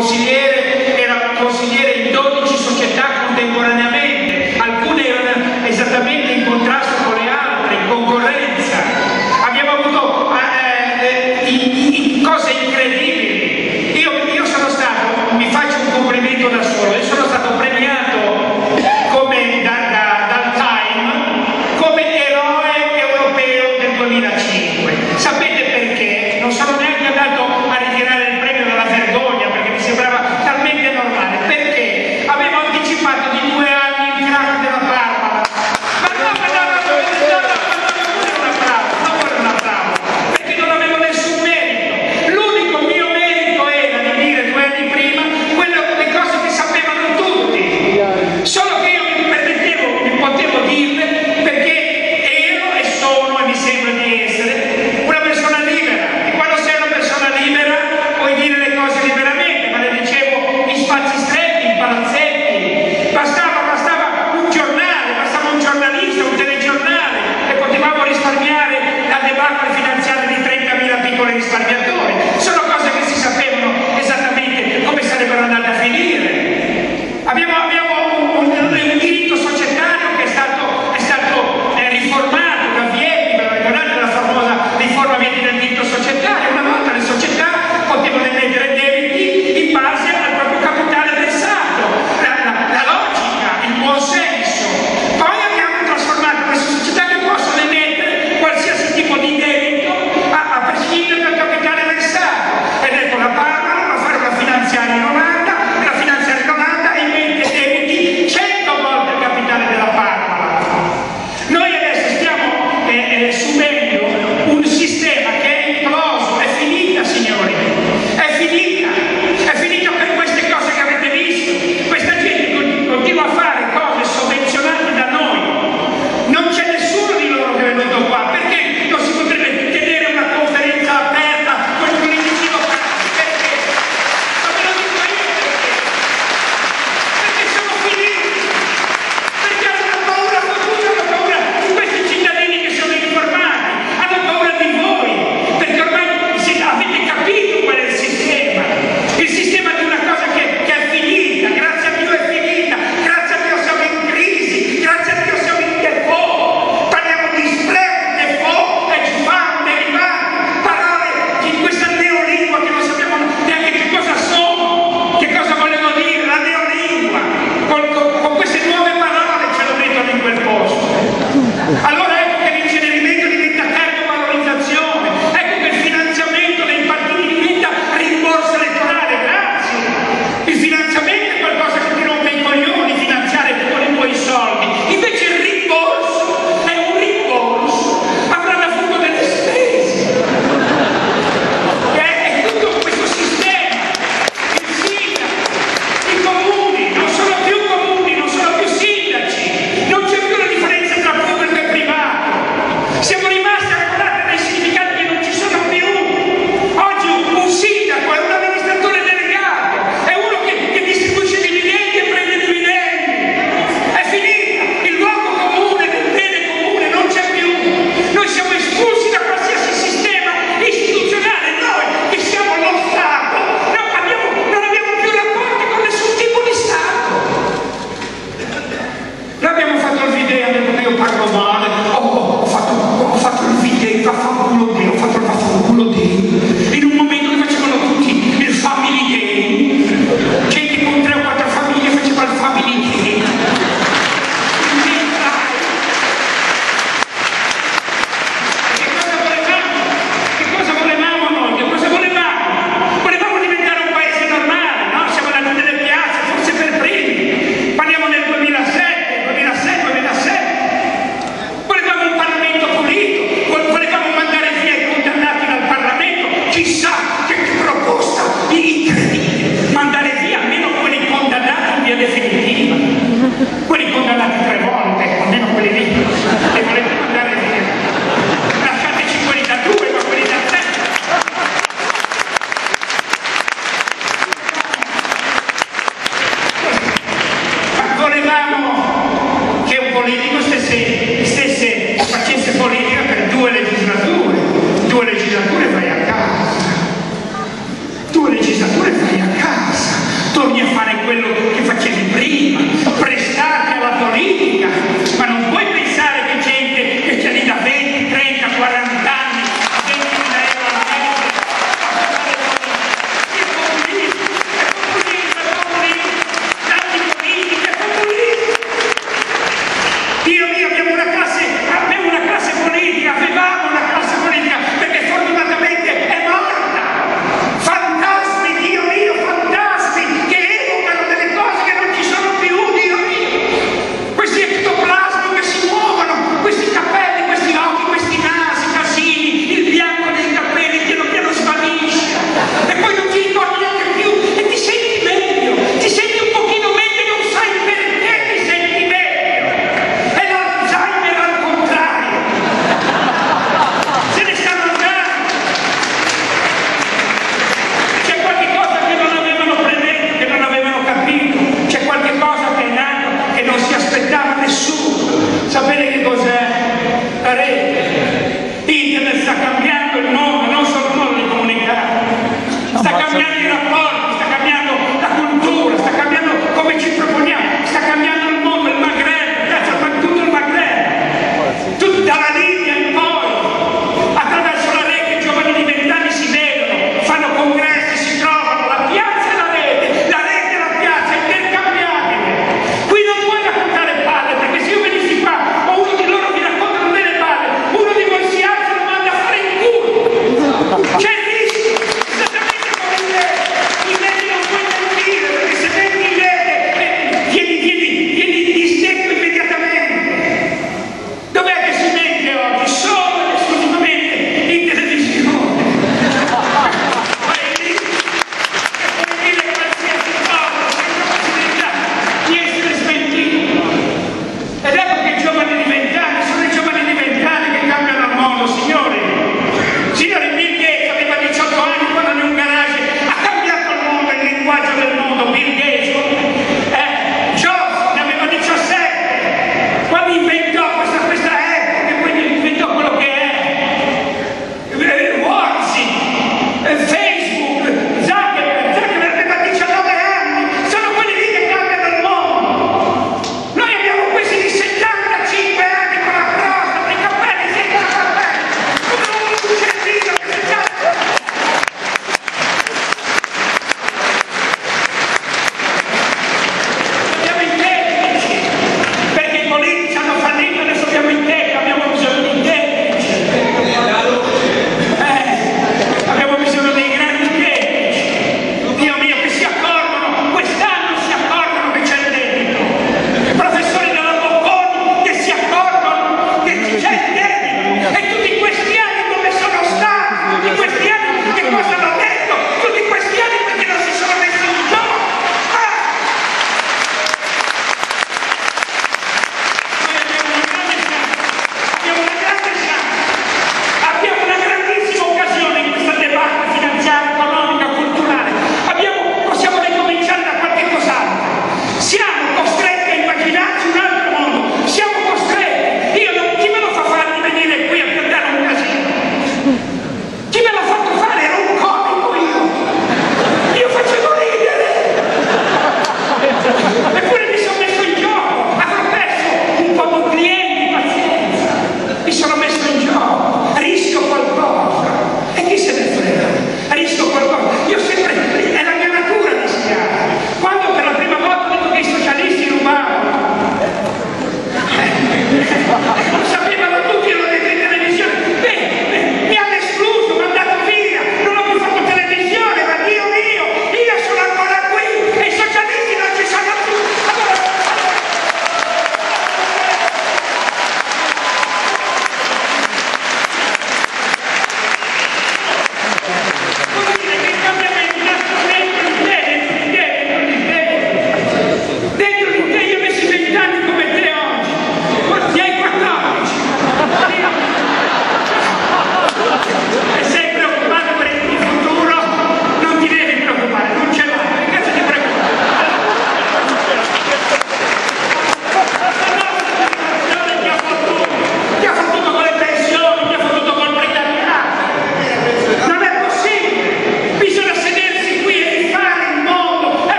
consigliere, era consigliere in 12 società contemporaneamente, alcune erano esattamente in contrasto con le altre, in concorrenza. Abbiamo avuto cose incredibili. Io sono stato, mi faccio un complimento da solo, io sono stato premiato come dal Time come eroe europeo del 2005. Sapete perché? Non sono neanche andato a ritirare il premio dalla vergogna, perché mi sembrava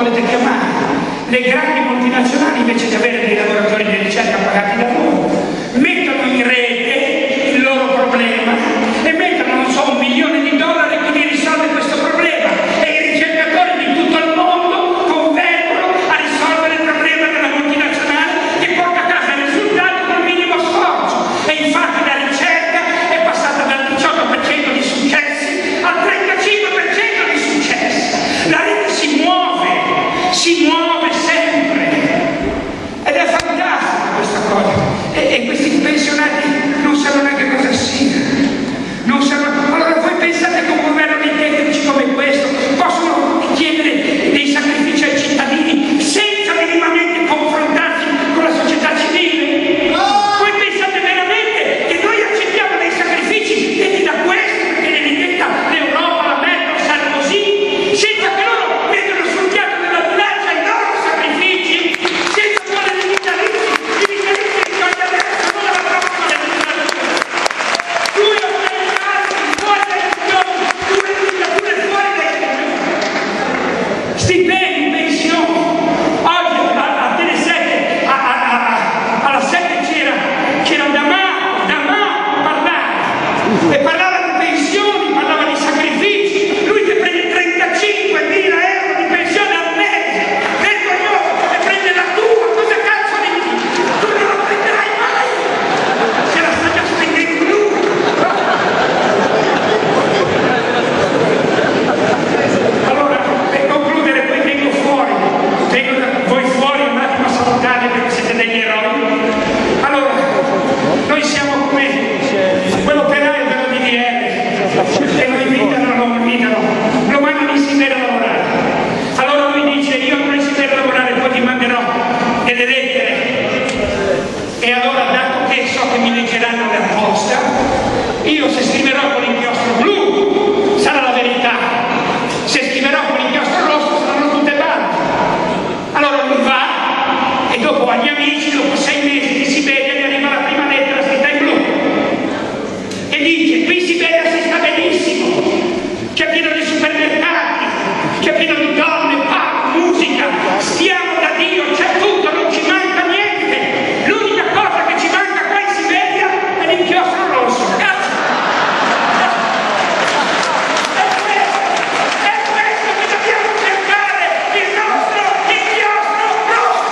volete chiamare. Le grandi multinazionali, invece di avere dei lavoratori di ricerca pagati da loro, mettono in rete il loro problema e mettono, non so, $1 milione che gli risolve questo problema, e i ricercatori di tutto il mondo convergono a risolvere il problema della multinazionale che porta a casa il risultato col minimo sforzo. E infatti la ricerca è passata dal 18% di successi al 35% di successi. La rete si muove sempre, ed è fantastica questa cosa, e questi pensionati non sanno neanche cosa sia, non sanno. Allora voi pensate che un governo di tecnici come questo possono chiedere dei sacrifici ai cittadini senza minimamente confrontarsi con la società civile? Voi pensate veramente che noi accettiamo dei sacrifici detti da questo perché li detta l'Europa, la Merkel, Sarkozy, senza che loro mettono sul piatto della bilancia i loro sacrifici, senza fare i vitalizi risolvi adesso, non alla prossima legislatura. Lui ha fuori dai coglioni, due legislature fuori dai coglioni. Stipendi, pensioni. Oggi a Tele7, alla 7 c'era D'Amato a parlare, e parlava di pensioni, parlava di sacrifici. Lui che prende 35.000 euro di pensione al mese, vergognoso, e prende la tua, cosa cazzo ne dici? Tu non lo prenderai mai, se la sta già spendendo lui. Allora, per concludere, poi vengo voi fuori un attimo a salutare perché siete degli eroi. Allora, noi siamo come quell'operaio dello DDR che lo invitano, lo mandano in Siberia a lavorare. Allora lui dice: io andrò in Siberia a lavorare, poi ti manderò delle lettere. E allora, dato che so che mi leggeranno per posta, io se scriverò con l'inchiostro blu sarà la verità, se scriverò con l'inchiostro rosso saranno tutte balle. Allora lui va, e dopo agli amici, dopo 6 mesi di Siberia, gli arriva la prima lettera scritta in blu e dice: qui in Siberia si sta benissimo, c'è pieno di supermercati, c'è pieno di donne, pub, musica, stiamo da Dio, c'è tutto, non ci manca niente. L'unica cosa che ci manca qua in Siberia è l'inchiostro rosso. Cazzo! È questo che dobbiamo cercare, il nostro inchiostro rosso!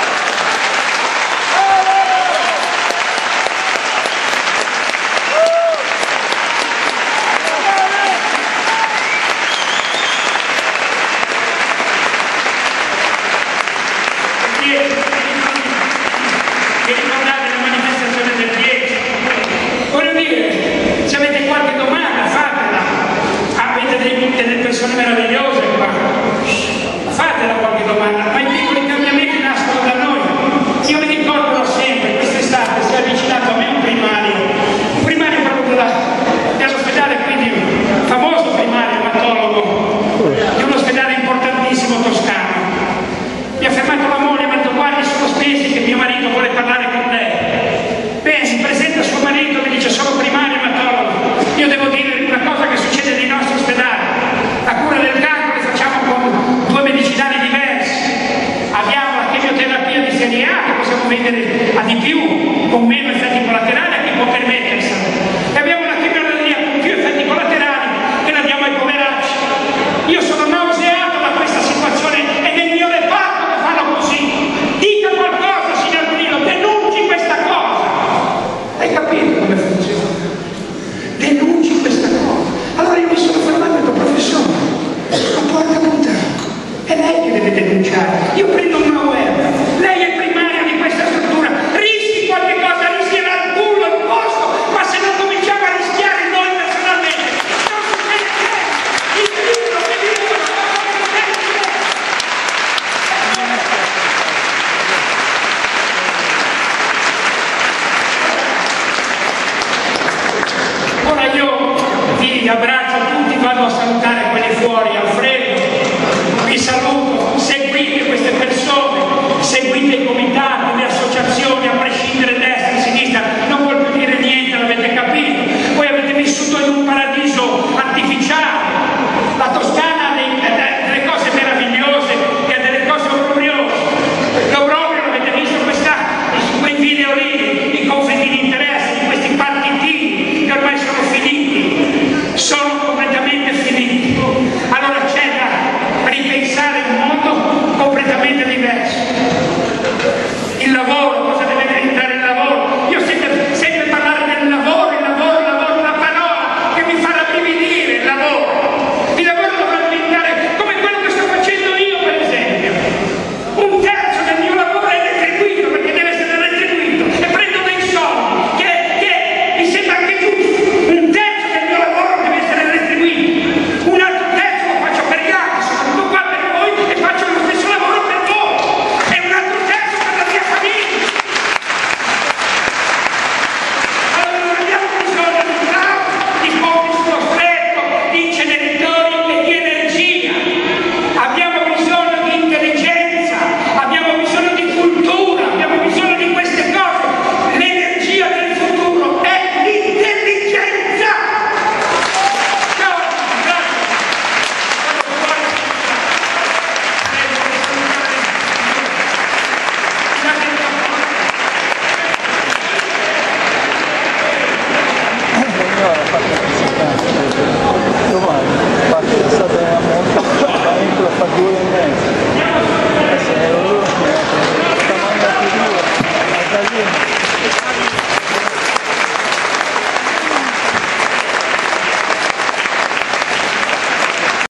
Vi ricordate la manifestazione del 10? Voglio dire, se avete qualche domanda fatela, avete delle persone meravigliose qua, fatela qualche domanda, ma i piccoli cambiamenti nascono da noi. Io mi ricordo sempre, quest'estate si è avvicinato a me un primario proprio dell'ospedale, quindi un famoso primario ematologo di un ospedale importantissimo toscano. Mi ha fermato la moglie e mi ha detto: guardi, sono spesi che mio marito vuole parlare con lei. Bene, si presenta suo marito e mi dice: sono primario ematologo. Io devo dire una cosa che succede nei nostri ospedali: la cura del cancro le facciamo con 2 medicinali diversi. Abbiamo la chemioterapia di serie A che possiamo vendere a di più, con meno effetti collaterali a chi può permetterselo, e abbiamo una chemioterapia con più effetti collaterali che la diamo ai poveracci. Io sono nauseato da questa situazione, e nel mio reparto che fanno così. Dica qualcosa, signor Grillo, denunci questa cosa. Hai capito come funziona? Denunci questa cosa. Allora io mi sono fermato e ho detto: professore, ma porca puttana, è lei che deve denunciare. Io prendo una